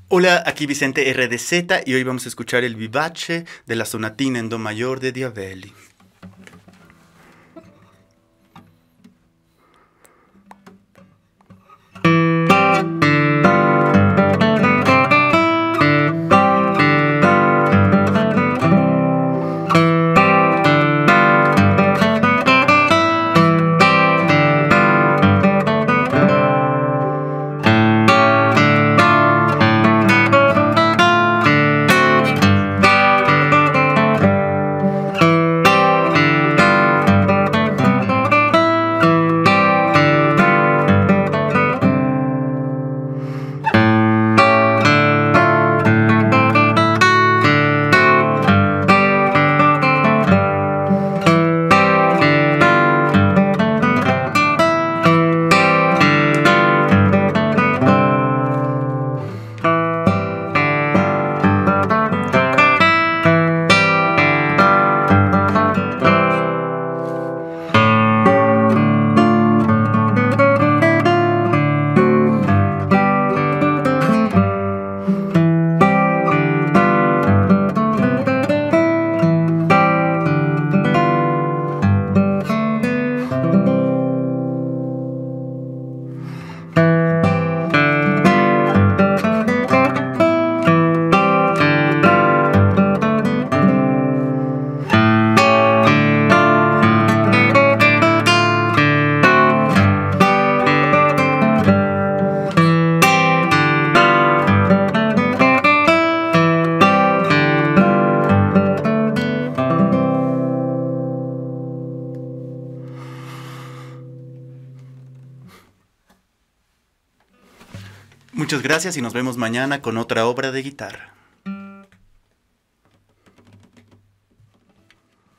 Hola, aquí Vicente RDZ y hoy vamos a escuchar el vivace de la sonatina en do mayor de Diavelli. Muchas gracias y nos vemos mañana con otra obra de guitarra.